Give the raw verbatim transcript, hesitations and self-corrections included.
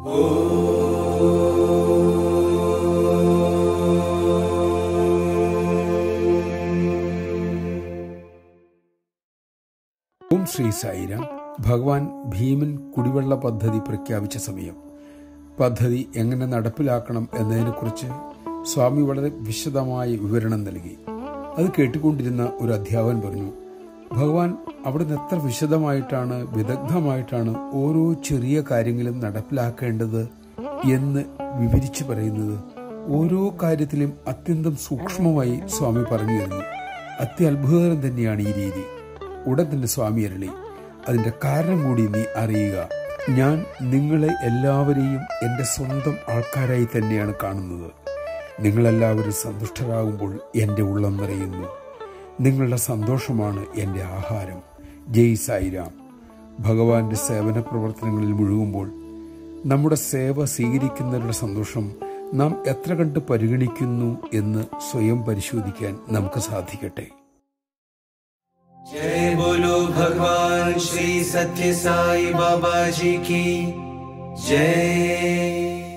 ഓം ശ്രീ സായിരാം. ഭഗവാൻ ഭീമൻ കുടിവെള്ള പദ്ധതി പ്രഖ്യാപിച്ച സമയം, പദ്ധതി എങ്ങനെ നടപ്പിലാക്കണം എന്നതിനെക്കുറിച്ച് സ്വാമി വളരെ വിശദമായ വിവരണം നൽകി. അത് കേട്ടുകൊണ്ടിരുന്ന ഒരു അധ്യാപകൻ പറഞ്ഞു, ഭഗവാൻ അവിടുന്ന് എത്ര വിശദമായിട്ടാണ്, വിദഗ്ധമായിട്ടാണ് ഓരോ ചെറിയ കാര്യങ്ങളും നടപ്പിലാക്കേണ്ടത് എന്ന് വിവരിച്ചു പറയുന്നത്. ഓരോ കാര്യത്തിലും അത്യന്തം സൂക്ഷ്മമായി സ്വാമി പറഞ്ഞു തരുന്നു. അത്യത്ഭുതകരം തന്നെയാണ് ഈ രീതി. ഉടൻ തന്നെ സ്വാമി അരുളി, അതിന്റെ കാരണം കൂടി നീ അറിയുക. ഞാൻ നിങ്ങളെ എല്ലാവരെയും എൻ്റെ സ്വന്തം ആൾക്കാരായി തന്നെയാണ് കാണുന്നത്. നിങ്ങളെല്ലാവരും സന്തുഷ്ടരാകുമ്പോൾ എൻ്റെ ഉള്ളം നിറയുന്നു. നിങ്ങളുടെ സന്തോഷമാണ് എൻ്റെ ആഹാരം. ജയ് സായിരാം. ഭഗവാന്റെ സേവന പ്രവർത്തനങ്ങളിൽ മുഴുകുമ്പോൾ നമ്മുടെ സേവ സ്വീകരിക്കുന്നവരുടെ സന്തോഷം നാം എത്ര കണ്ട് പരിഗണിക്കുന്നു എന്ന് സ്വയം പരിശോധിക്കാൻ നമുക്ക് സാധിക്കട്ടെ. जय बोलो भगवान श्री सत्य साई बाबा जी की जय।